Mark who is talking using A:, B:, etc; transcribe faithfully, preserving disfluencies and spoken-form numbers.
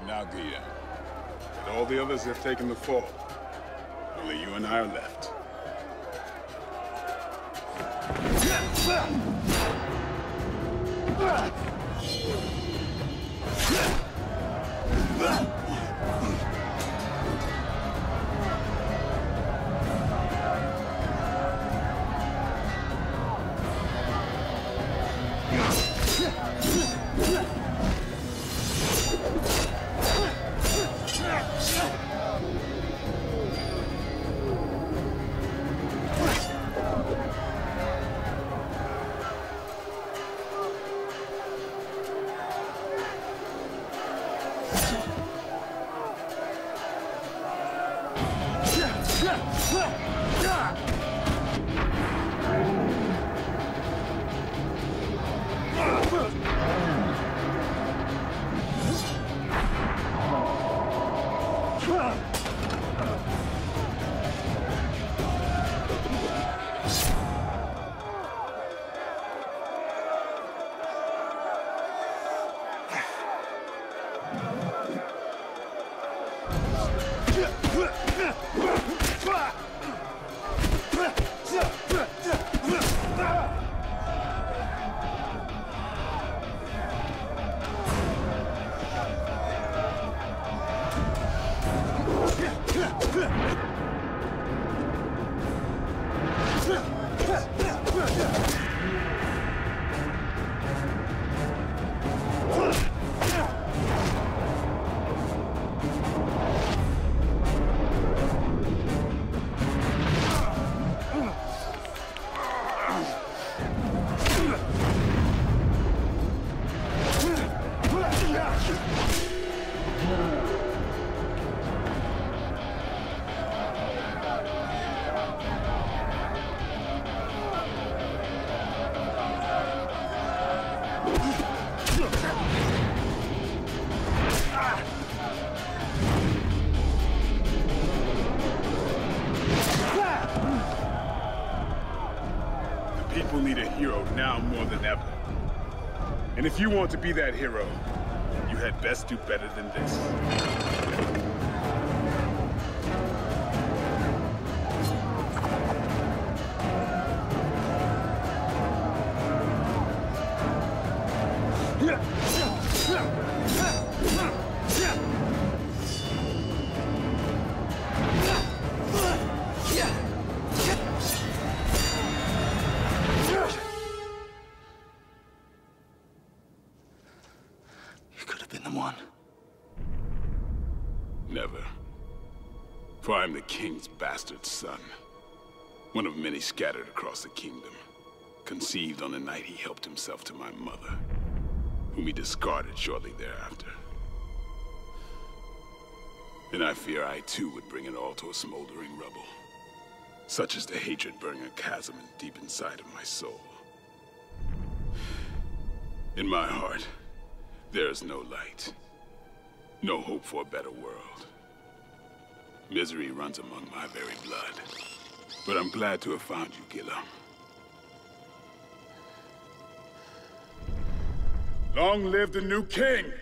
A: Now, Guilla. And all the others have taken the fall. Only you and I are left. People need a hero now more than ever. And if you want to be that hero, you had best do better than this. Never. For I am the king's bastard son. One of many scattered across the kingdom. Conceived on the night he helped himself to my mother, whom he discarded shortly thereafter. And I fear I too would bring it all to a smoldering rubble. Such is the hatred burning a chasm deep inside of my soul. In my heart, there is no light. No hope for a better world. Misery runs among my very blood. But I'm glad to have found you, Guilla. Long live the new king!